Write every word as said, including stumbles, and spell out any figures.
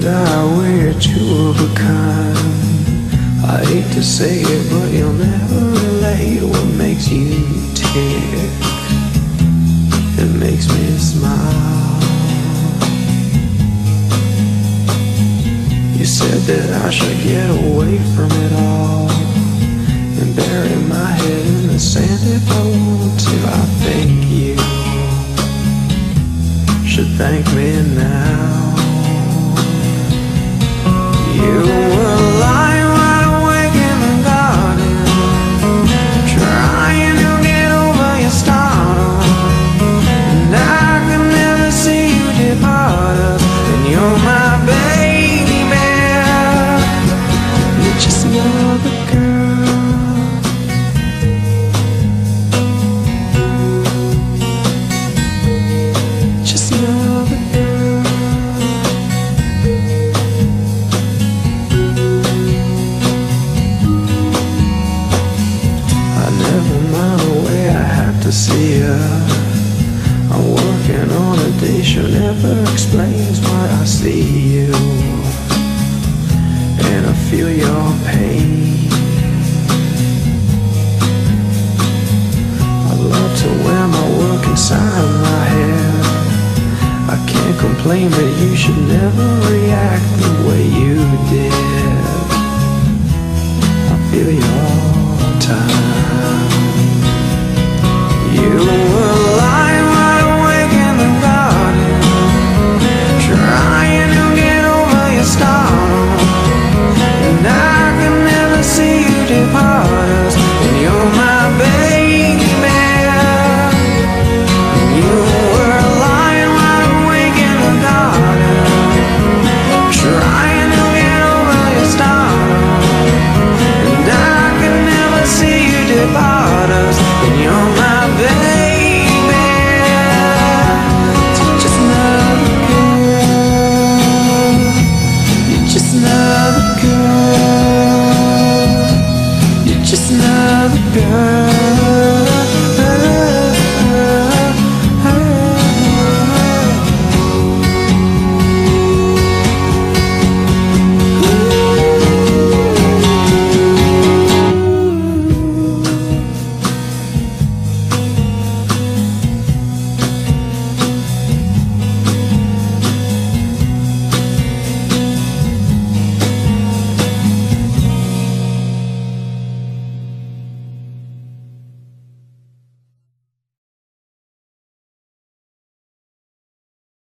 And I wear two of a kind. I hate to say it, but you'll never relate what makes you tick. It makes me smile. You said that I should get away from it all and bury my head in the sand if I want to. I think you should thank me now. You were lying wide awake in the garden, trying to get over your stardom, and I could never see you depart us. And you're my baby, you're just another girl. Just another girl. I never mind the way I have to see her. I'm working on a day she never explains why I see you, and I feel your pain. I love to wear my work inside of my head. I can't complain, but you should never react the way you did. I feel your time. You were